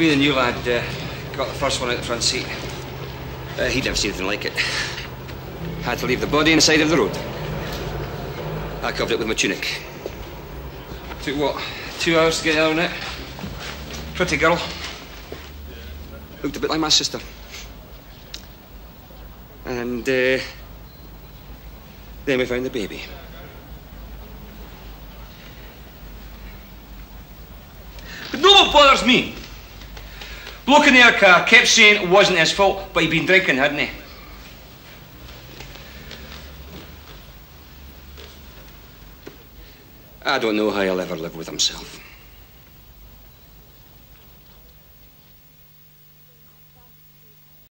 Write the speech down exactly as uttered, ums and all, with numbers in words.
Me and the new lad uh, got the first one out the front seat. Uh, he'd never seen anything like it. Had to leave the body on the side of the road. I covered it with my tunic. Took, what, two hours to get out on it? Pretty girl. Looked a bit like my sister. And, uh, then we found the baby. But know what bothers me? Bloke in the air car kept saying it wasn't his fault, but he'd been drinking, hadn't he? I don't know how he'll ever live with himself.